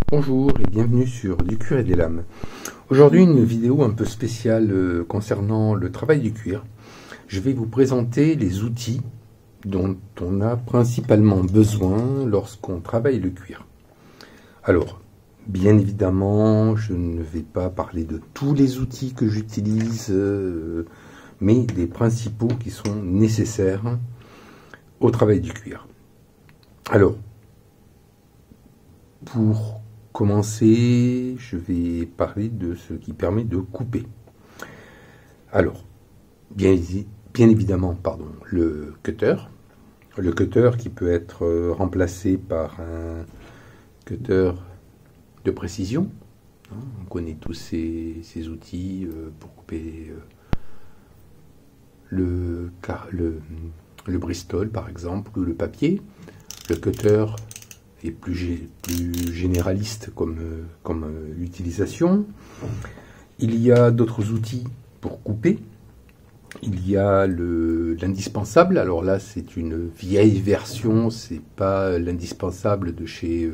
Bonjour et bienvenue sur Du cuir et des lames. Aujourd'hui une vidéo un peu spéciale concernant le travail du cuir. Je vais vous présenter les outils dont on a principalement besoin lorsqu'on travaille le cuir. Alors, bien évidemment, je ne vais pas parler de tous les outils que j'utilise, mais des principaux qui sont nécessaires au travail du cuir. Alors, pour commencer, je vais parler de ce qui permet de couper. Alors, bien évidemment, le cutter. Le cutter qui peut être remplacé par un cutter de précision. On connaît tous ces outils pour couper le Bristol, par exemple, ou le papier. Le cutter est plus généraliste comme l'utilisation. Il y a d'autres outils pour couper. Il y a l'indispensable. Alors là, c'est une vieille version, c'est pas l'indispensable de chez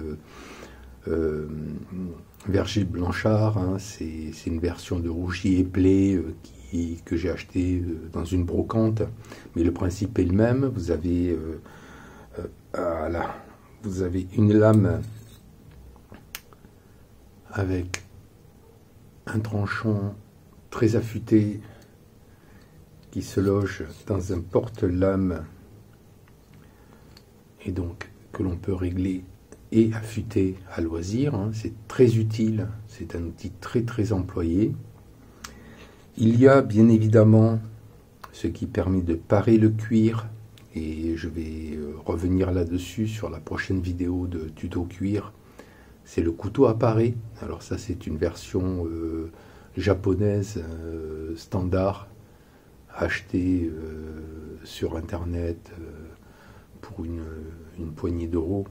Verger Blanchard. Hein. C'est une version de Rougier et Play que j'ai acheté dans une brocante. Mais le principe est le même. Vous avez vous avez une lame avec un tranchant très affûté qui se loge dans un porte-lame et donc que l'on peut régler et affûter à loisir. Hein. C'est très utile, c'est un outil très employé. Il y a bien évidemment ce qui permet de parer le cuir. Et je vais revenir là-dessus sur la prochaine vidéo de tuto cuir. C'est le couteau à parer. Alors ça, c'est une version japonaise standard, achetée sur Internet pour une poignée d'euros.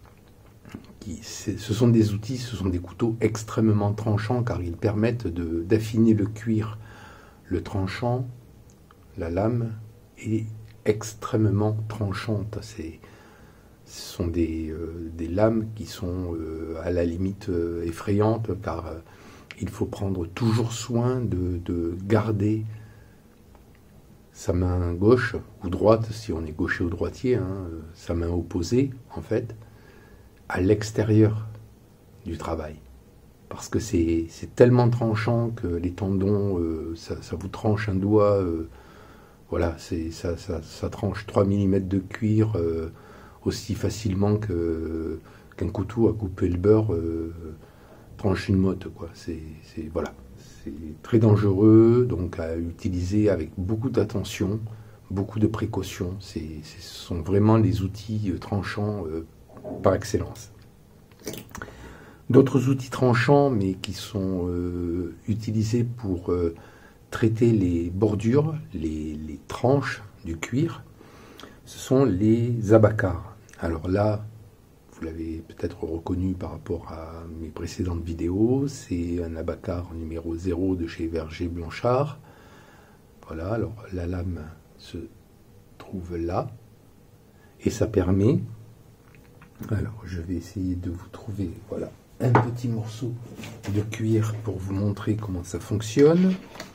Ce sont des outils, ce sont des couteaux extrêmement tranchants car ils permettent d'affiner le cuir, le tranchant, la lame et extrêmement tranchantes. Ce sont des lames qui sont à la limite effrayantes car il faut prendre toujours soin de garder sa main gauche ou droite, si on est gaucher ou droitier, hein, sa main opposée en fait, à l'extérieur du travail. Parce que c'est tellement tranchant que les tendons, ça vous tranche un doigt. Voilà, ça tranche 3 mm de cuir aussi facilement qu'un couteau à couper le beurre tranche une motte, quoi. Voilà, c'est très dangereux, donc à utiliser avec beaucoup d'attention, beaucoup de précaution. Ce sont vraiment les outils tranchants par excellence. D'autres outils tranchants, mais qui sont utilisés pour traiter les bordures, les tranches du cuir, ce sont les abacars. Alors là, vous l'avez peut-être reconnu par rapport à mes précédentes vidéos, c'est un abacar numéro 0 de chez Verger Blanchard. Voilà, alors la lame se trouve là, et ça permet, alors je vais essayer de vous trouver, voilà, un petit morceau de cuir pour vous montrer comment ça fonctionne.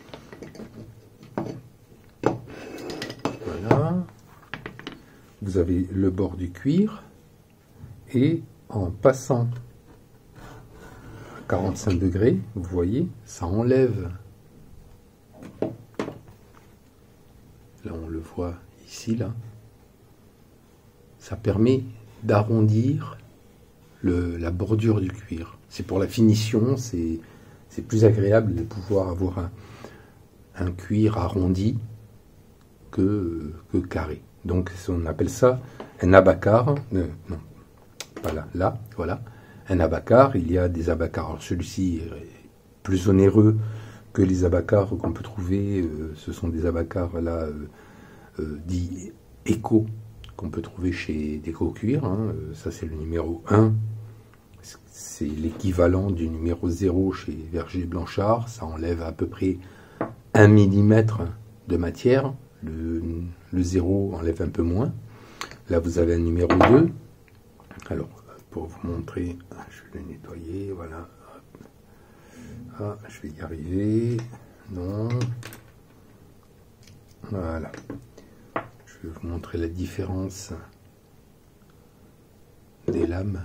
Voilà, vous avez le bord du cuir et en passant à 45 degrés, vous voyez, ça enlève, là on le voit ici, là, ça permet d'arrondir la bordure du cuir. C'est pour la finition, c'est plus agréable de pouvoir avoir un cuir arrondi que carré. Donc on appelle ça un abacar. Non, pas là, voilà. Un abacar, il y a des abacars. Alors celui-ci est plus onéreux que les abacars qu'on peut trouver. Ce sont des abacars là dits éco qu'on peut trouver chez Déco Cuir. Hein. Ça c'est le numéro 1. C'est l'équivalent du numéro 0 chez Verger Blanchard. Ça enlève à peu près 1 mm de matière. Le 0 enlève un peu moins. Là, vous avez un numéro 2. Alors, pour vous montrer je vais le nettoyer, voilà. Ah, je vais y arriver. Non. Voilà. Je vais vous montrer la différence des lames.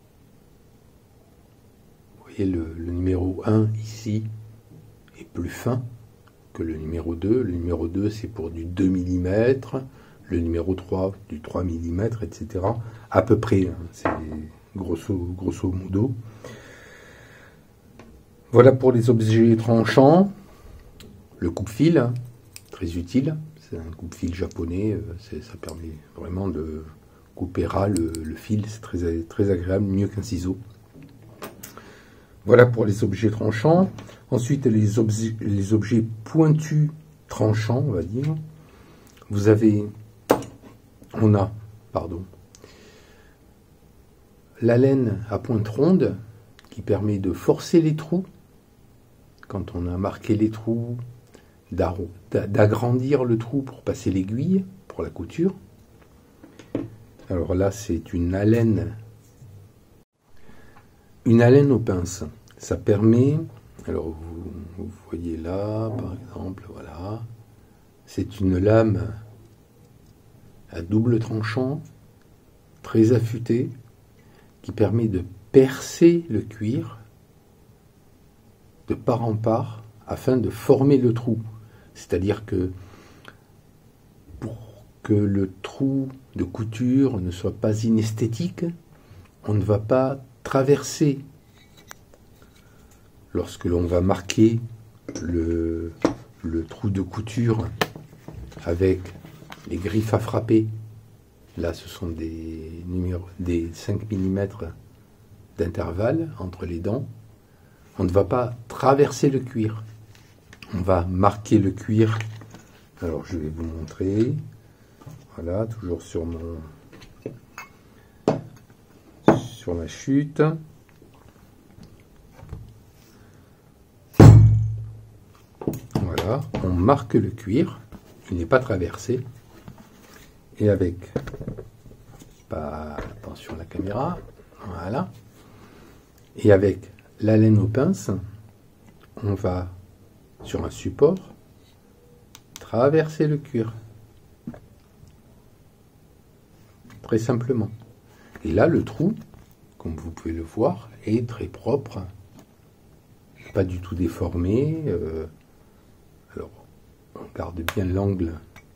Vous voyez, le numéro 1 ici est plus fin que le numéro 2. Le numéro 2, c'est pour du 2 mm. Le numéro 3, du 3 mm, etc. À peu près, hein, c'est grosso modo. Voilà pour les objets tranchants. Le coupe-fil, hein, très utile. C'est un coupe-fil japonais. Ça permet vraiment de couper ras le fil. C'est très agréable, mieux qu'un ciseau. Voilà pour les objets tranchants. Ensuite, les objets pointus tranchants, on va dire. On a la laine à pointe ronde qui permet de forcer les trous. Quand on a marqué les trous, d'agrandir le trou pour passer l'aiguille, pour la couture. Alors là, c'est une haleine aux pinces. Ça permet, alors vous voyez là, par exemple, voilà, c'est une lame à double tranchant, très affûtée, qui permet de percer le cuir de part en part afin de former le trou. C'est-à-dire que pour que le trou de couture ne soit pas inesthétique, on ne va pas traverser. Lorsque l'on va marquer le trou de couture avec les griffes à frapper, là ce sont des 5 mm d'intervalle entre les dents, on ne va pas traverser le cuir. On va marquer le cuir. Alors je vais vous montrer. Voilà, toujours sur ma chute. Voilà, on marque le cuir. Il n'est pas traversé. Et avec, attention à la caméra, voilà. Et avec la laine aux pinces, on va sur un support traverser le cuir. Très simplement. Et là, le trou, comme vous pouvez le voir, est très propre. Pas du tout déformé. Alors, on garde bien l'angle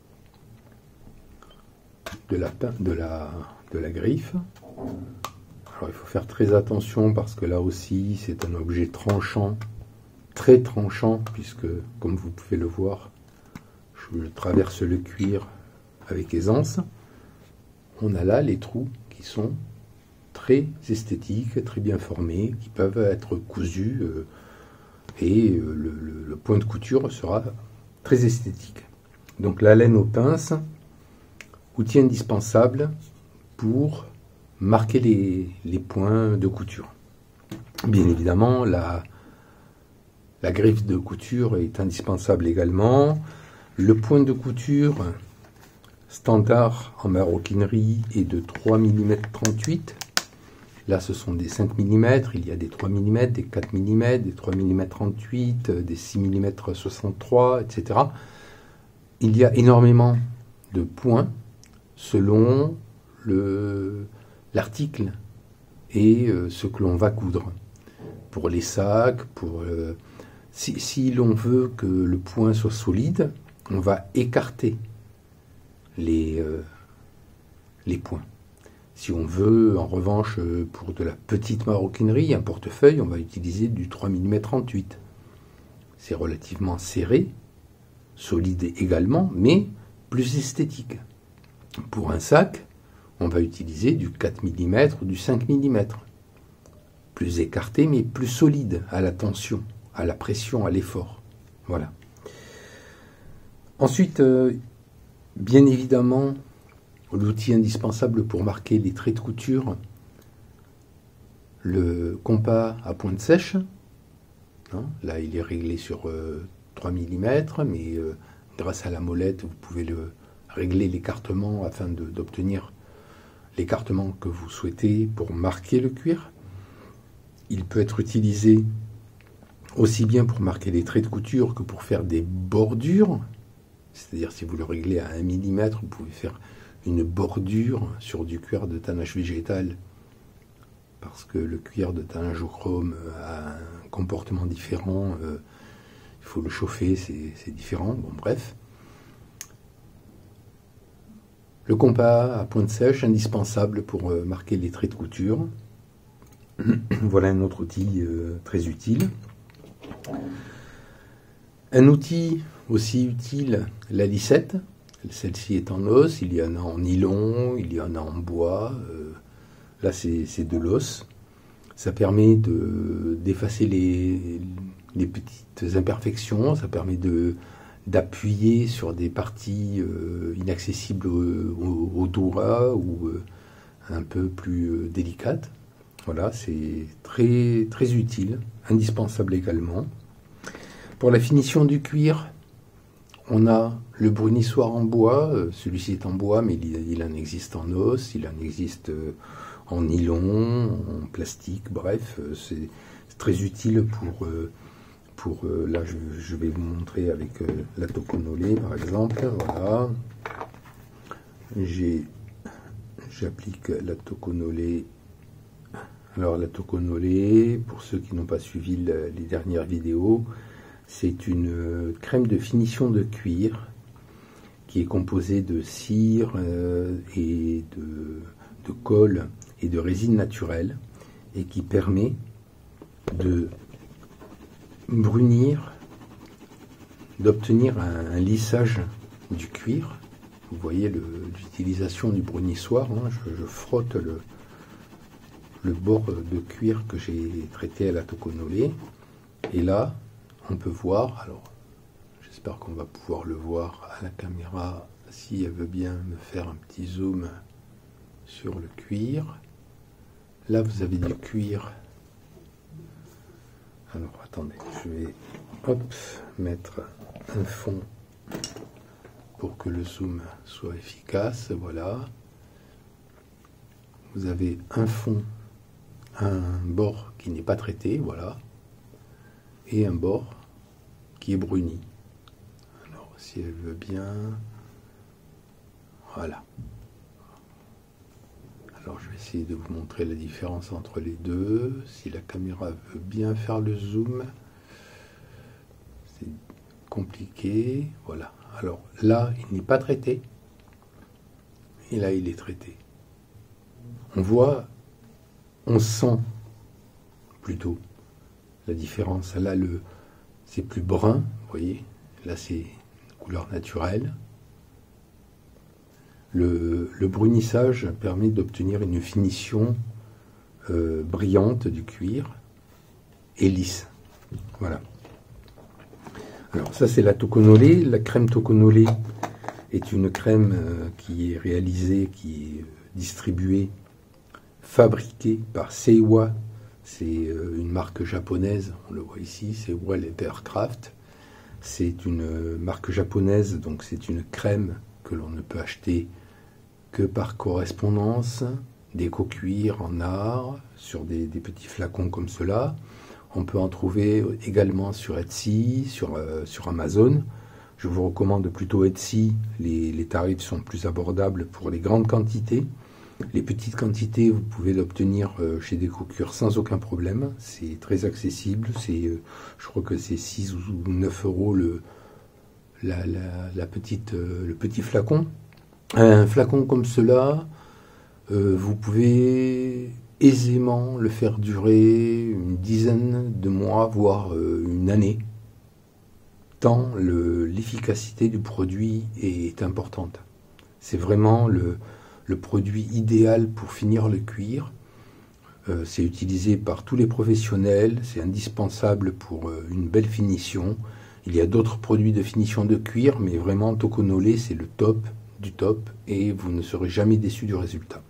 de la griffe. Alors, il faut faire très attention parce que là aussi, c'est un objet tranchant, très tranchant, puisque, comme vous pouvez le voir, je traverse le cuir avec aisance. On a là les trous qui sont très esthétiques, très bien formés, qui peuvent être cousus et le point de couture sera très esthétique. Donc la laine aux pinces, outil indispensable pour marquer les points de couture. Bien évidemment, la griffe de couture est indispensable également. Le point de couture standard en maroquinerie est de 3 mm 38. Là, ce sont des 5 mm, il y a des 3 mm, des 4 mm, des 3 mm 38, des 6 mm 63, etc. Il y a énormément de points selon l'article et ce que l'on va coudre. Pour les sacs, si l'on veut que le point soit solide, on va écarter les points. Si on veut, en revanche, pour de la petite maroquinerie, un portefeuille, on va utiliser du 3 mm 38. C'est relativement serré, solide également, mais plus esthétique. Pour un sac, on va utiliser du 4 mm ou du 5 mm. Plus écarté, mais plus solide à la tension, à la pression, à l'effort. Voilà. Ensuite, bien évidemment, l'outil indispensable pour marquer les traits de couture, le compas à pointe sèche. Là, il est réglé sur 3 mm, mais grâce à la molette, vous pouvez régler l'écartement afin d'obtenir l'écartement que vous souhaitez pour marquer le cuir. il peut être utilisé aussi bien pour marquer les traits de couture que pour faire des bordures. C'est-à-dire, si vous le réglez à 1 mm, vous pouvez faire une bordure sur du cuir de tannage végétal, parce que le cuir de tannage au chrome a un comportement différent. Il faut le chauffer, c'est différent. Bon, bref. Le compas à pointe sèche, indispensable pour marquer les traits de couture. Voilà un autre outil très utile. Un outil aussi utile, la lissette. Celle-ci est en os, il y en a en nylon, il y en a en bois. Là, c'est de l'os. Ça permet d'effacer les petites imperfections, ça permet d'appuyer sur des parties inaccessibles au doigt ou un peu plus délicates. Voilà, c'est très, très utile, indispensable également. Pour la finition du cuir, on a le brunissoir en bois. Celui-ci est en bois, mais il en existe en os, il en existe en nylon, en plastique, bref, c'est très utile là, je vais vous montrer avec la Tokonole, par exemple. Voilà. J'applique la Tokonole. Alors, la Tokonole, pour ceux qui n'ont pas suivi les dernières vidéos, c'est une crème de finition de cuir qui est composée de cire et de colle et de résine naturelle et qui permet de brunir, d'obtenir un lissage du cuir. Vous voyez l'utilisation du brunissoir, hein. Je frotte le bord de cuir que j'ai traité à la Tokonole, et là on peut voir, alors j'espère qu'on va pouvoir le voir à la caméra si elle veut bien me faire un petit zoom sur le cuir. Là vous avez du cuir. Alors attendez, je vais mettre un fond pour que le zoom soit efficace. Voilà. Vous avez un fond, un bord qui n'est pas traité, voilà, et un bord qui est bruni. Alors si elle veut bien, voilà. Alors je vais essayer de vous montrer la différence entre les deux. Si la caméra veut bien faire le zoom, c'est compliqué. Voilà. Alors là, il n'est pas traité. Et là, il est traité. On voit, on sent plutôt la différence. Là, c'est plus brun, vous voyez. Là, c'est couleur naturelle. Le brunissage permet d'obtenir une finition brillante du cuir et lisse. Voilà. Alors ça c'est la Tokonole. La crème Tokonole est une crème qui est réalisée, qui est distribuée, fabriquée par Seiwa. C'est une marque japonaise, on le voit ici, Seiwa Leathercraft. C'est une marque japonaise, donc c'est une crème que l'on ne peut acheter que par correspondance, d'éco-cuir en art, sur des petits flacons comme cela. On peut en trouver également sur Etsy, sur Amazon. Je vous recommande plutôt Etsy, les tarifs sont plus abordables pour les grandes quantités. Les petites quantités, vous pouvez l'obtenir chez Déco-Cuir sans aucun problème. C'est très accessible, je crois que c'est 6 ou 9 euros le petit flacon. Un flacon comme cela, vous pouvez aisément le faire durer une dizaine de mois, voire une année, tant l'efficacité du produit est importante. C'est vraiment le produit idéal pour finir le cuir. C'est utilisé par tous les professionnels, c'est indispensable pour une belle finition. Il y a d'autres produits de finition de cuir, mais vraiment Tokonole, c'est le top du top et vous ne serez jamais déçu du résultat.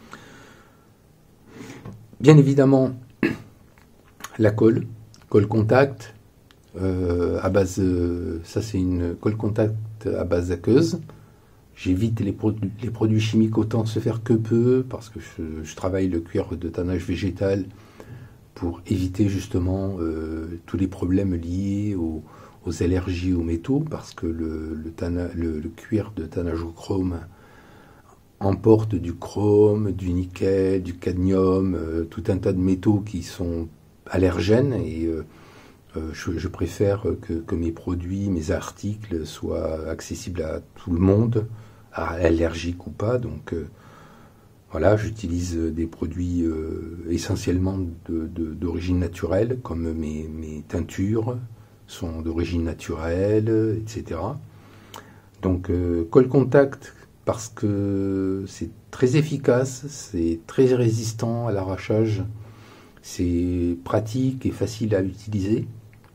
Bien évidemment, la colle contact à base, ça c'est une colle contact à base aqueuse. J'évite les produits chimiques autant se faire que peu parce que je travaille le cuir de tannage végétal pour éviter justement tous les problèmes liés aux allergies aux métaux, parce que le cuir de thanajochrome emporte du chrome, du nickel, du cadmium, tout un tas de métaux qui sont allergènes, et je préfère que mes produits, mes articles soient accessibles à tout le monde, allergique ou pas. Donc voilà, j'utilise des produits essentiellement d'origine naturelle, comme mes teintures sont d'origine naturelle, etc. Donc Colle Contact, parce que c'est très efficace, c'est très résistant à l'arrachage, c'est pratique et facile à utiliser.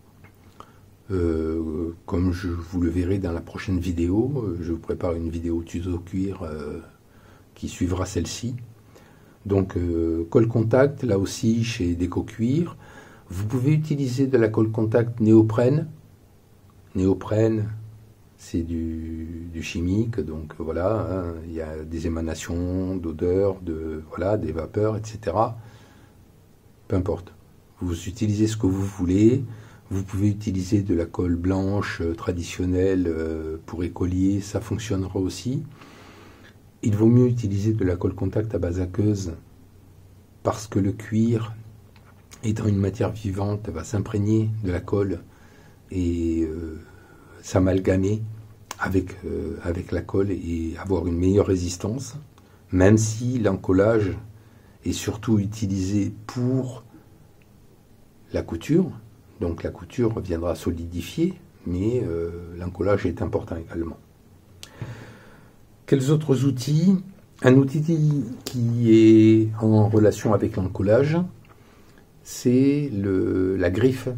Comme vous le verrez dans la prochaine vidéo, je vous prépare une vidéo tuto cuir qui suivra celle-ci. Donc Colle Contact, là aussi chez Déco Cuir. Vous pouvez utiliser de la colle contact néoprène. Néoprène, c'est du chimique, donc voilà, hein, il y a des émanations d'odeurs, voilà, des vapeurs, etc. Peu importe. Vous utilisez ce que vous voulez. Vous pouvez utiliser de la colle blanche traditionnelle pour écolier, ça fonctionnera aussi. Il vaut mieux utiliser de la colle contact à base aqueuse, parce que le cuir, étant une matière vivante, va s'imprégner de la colle et s'amalgamer avec la colle et avoir une meilleure résistance, même si l'encollage est surtout utilisé pour la couture. Donc la couture viendra solidifier, mais l'encollage est important également. Quels autres outils? Un outil qui est en relation avec l'encollage, c'est la griffe.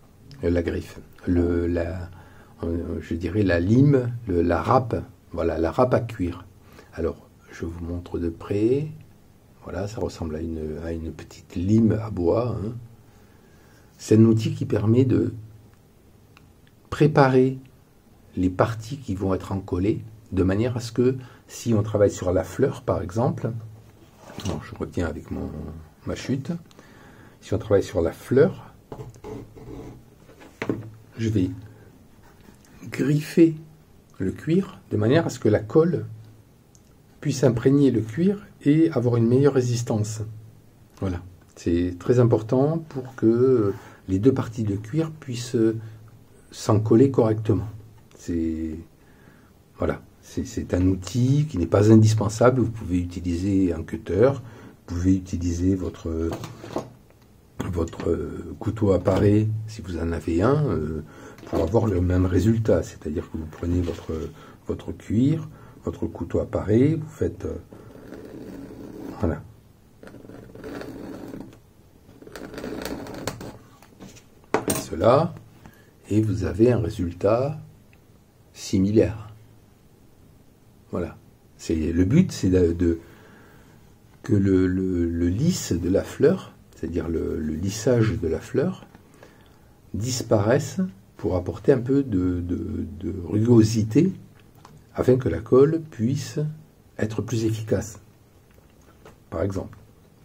Je dirais la lime, la râpe. Voilà, la râpe à cuir. Alors, je vous montre de près. Voilà, ça ressemble à une petite lime à bois, hein. C'est un outil qui permet de préparer les parties qui vont être encollées, de manière à ce que, si on travaille sur la fleur, par exemple, alors je reviens avec ma chute, si on travaille sur la fleur, je vais griffer le cuir, de manière à ce que la colle puisse imprégner le cuir et avoir une meilleure résistance. Voilà. C'est très important pour que les deux parties de cuir puissent s'encoller correctement. Voilà, c'est un outil qui n'est pas indispensable. Vous pouvez utiliser un cutter, vous pouvez utiliser votre couteau à parer, si vous en avez un, pour avoir le même résultat. C'est-à-dire que vous prenez votre cuir, votre couteau à parer, vous faites... voilà. Cela, et vous avez un résultat similaire. Voilà. Le but, c'est que le lisse de la fleur, c'est-à-dire le lissage de la fleur, disparaisse pour apporter un peu de rugosité, afin que la colle puisse être plus efficace. Par exemple.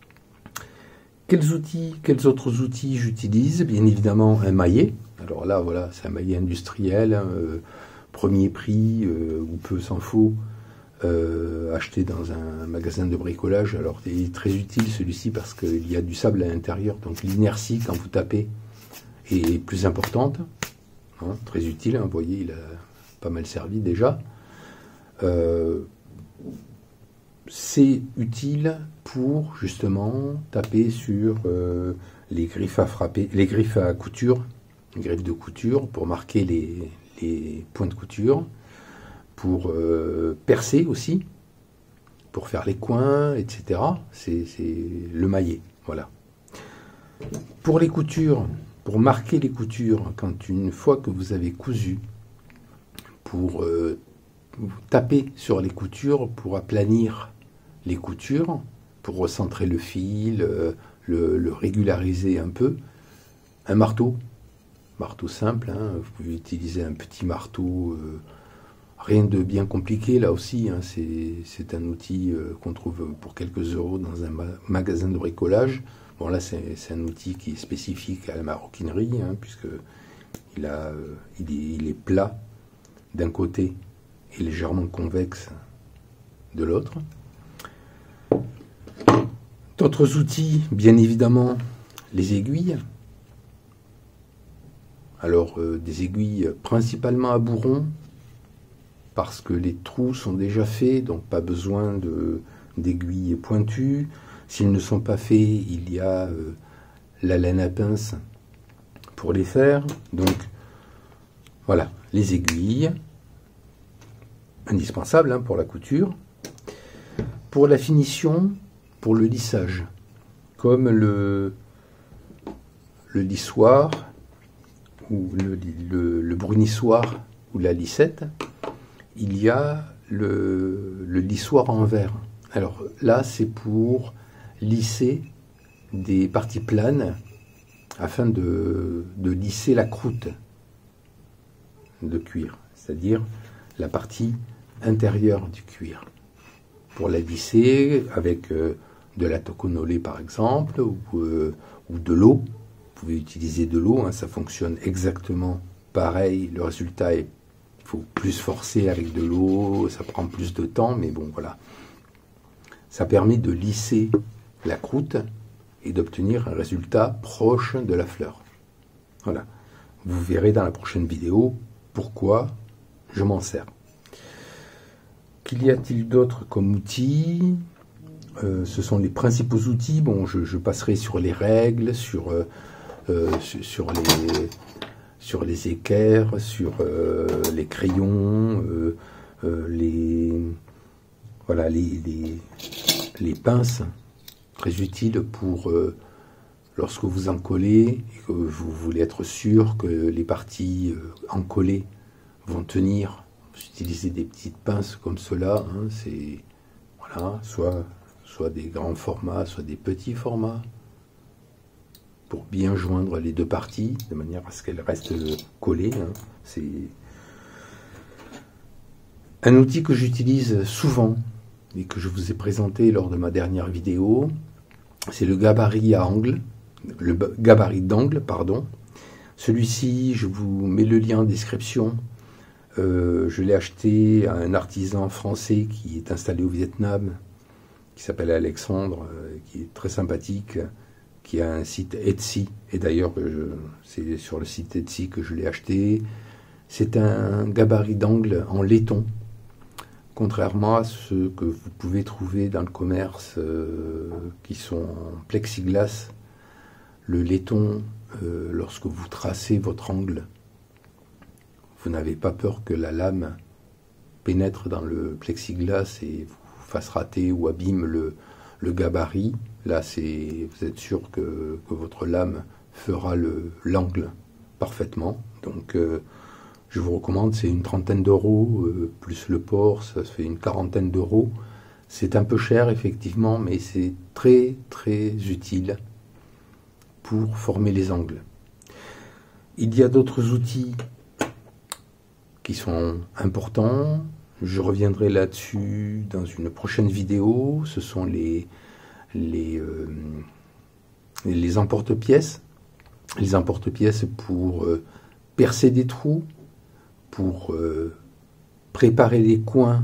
Quels autres outils j'utilise? Bien évidemment un maillet. Alors là, voilà, c'est un maillet industriel, hein, premier prix, ou peu s'en faut, acheté dans un magasin de bricolage. Alors il est très utile celui-ci parce qu'il y a du sable à l'intérieur, donc l'inertie quand vous tapez est plus importante. Hein, très utile, hein, vous voyez, il a pas mal servi déjà. C'est utile pour justement taper sur les griffes à frapper, les griffes à couture, les griffes de couture pour marquer les points de couture, pour percer aussi, pour faire les coins, etc. C'est le maillet, voilà. Pour les coutures, pour marquer les coutures, une fois que vous avez cousu, pour taper sur les coutures, pour aplanir les coutures, pour recentrer le fil, le régulariser un peu, un marteau simple, hein, vous pouvez utiliser un petit marteau, rien de bien compliqué là aussi, hein, c'est un outil qu'on trouve pour quelques euros dans un magasin de bricolage. Bon là c'est un outil qui est spécifique à la maroquinerie, hein, puisque il est plat d'un côté et légèrement convexe de l'autre. D'autres outils, bien évidemment, les aiguilles. Alors des aiguilles principalement à bourron, parce que les trous sont déjà faits, donc pas besoin d'aiguilles pointues. S'ils ne sont pas faits, il y a la laine à pince pour les faire. Donc voilà, les aiguilles, indispensables hein, pour la couture. Pour la finition, pour le lissage, comme le lissoir, ou le brunissoir, ou la lissette, il y a le lissoir en verre. Alors là, c'est pour lisser des parties planes afin de lisser la croûte de cuir, c'est-à-dire la partie intérieure du cuir. Pour la lisser avec de la toconolée par exemple, ou de l'eau. Vous pouvez utiliser de l'eau, hein, ça fonctionne exactement pareil. Le résultat est, il faut plus forcer avec de l'eau, ça prend plus de temps, mais bon voilà. Ça permet de lisser la croûte et d'obtenir un résultat proche de la fleur. Voilà. Vous verrez dans la prochaine vidéo pourquoi je m'en sers. Qu'y a-t-il d'autre comme outils? Ce sont les principaux outils. Bon, je passerai sur les règles, sur les équerres, sur les crayons, voilà, les pinces, très utiles pour lorsque vous en collez et que vous voulez être sûr que les parties encollées vont tenir. Vous utilisez des petites pinces comme cela, hein, c'est voilà, soit des grands formats, soit des petits formats, pour bien joindre les deux parties, de manière à ce qu'elles restent collées. Hein. C'est un outil que j'utilise souvent et que je vous ai présenté lors de ma dernière vidéo. C'est le gabarit à angle, le gabarit d'angle, pardon. Celui-ci, je vous mets le lien en description. Je l'ai acheté à un artisan français qui est installé au Vietnam, qui s'appelle Alexandre, qui est très sympathique, qui a un site Etsy, et d'ailleurs c'est sur le site Etsy que je l'ai acheté. C'est un gabarit d'angle en laiton, contrairement à ceux que vous pouvez trouver dans le commerce qui sont en plexiglas. Le laiton, lorsque vous tracez votre angle, vous n'avez pas peur que la lame pénètre dans le plexiglas et vous fasse rater ou abîme le gabarit. Là, vous êtes sûr que votre lame fera l'angle parfaitement. Donc, je vous recommande, c'est une trentaine d'euros, plus le port, ça fait une quarantaine d'euros. C'est un peu cher, effectivement, mais c'est très, très utile pour former les angles. Il y a d'autres outils qui sont importants. Je reviendrai là-dessus dans une prochaine vidéo. Ce sont les emporte-pièces. Les emporte-pièces pour percer des trous, pour préparer les coins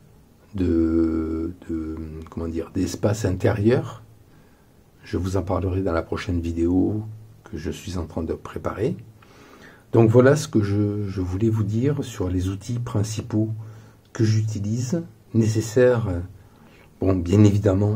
d'espace intérieur. Je vous en parlerai dans la prochaine vidéo que je suis en train de préparer. Donc voilà ce que je voulais vous dire sur les outils principaux que j'utilise, nécessaires. Bon, bien évidemment,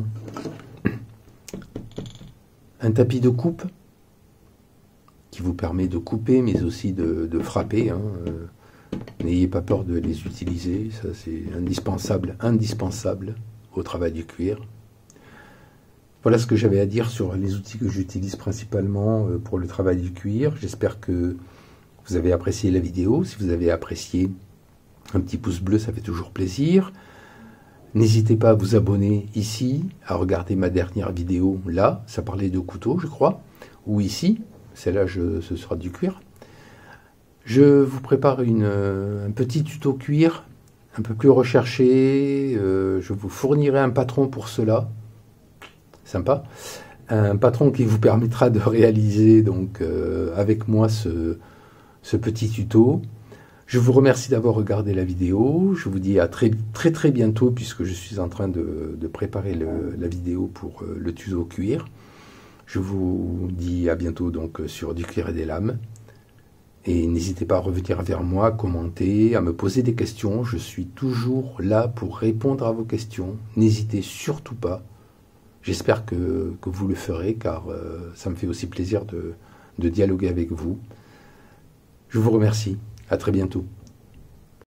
un tapis de coupe qui vous permet de couper, mais aussi de frapper. Hein. N'ayez pas peur de les utiliser, ça c'est indispensable au travail du cuir. Voilà ce que j'avais à dire sur les outils que j'utilise principalement pour le travail du cuir. J'espère que vous avez apprécié la vidéo. Si vous avez apprécié, un petit pouce bleu, ça fait toujours plaisir. N'hésitez pas à vous abonner ici, à regarder ma dernière vidéo là, ça parlait de couteau, je crois, ou ici, celle-là, ce sera du cuir. Je vous prépare un petit tuto cuir, un peu plus recherché. Je vous fournirai un patron pour cela. Sympa. un patron qui vous permettra de réaliser donc avec moi ce petit tuto. Je vous remercie d'avoir regardé la vidéo. Je vous dis à très bientôt, puisque je suis en train de préparer la vidéo pour le tuto cuir. Je vous dis à bientôt donc sur du cuir et des lames. Et n'hésitez pas à revenir vers moi, à commenter, à me poser des questions. Je suis toujours là pour répondre à vos questions. N'hésitez surtout pas. J'espère que vous le ferez, car ça me fait aussi plaisir de dialoguer avec vous. Je vous remercie. À très bientôt.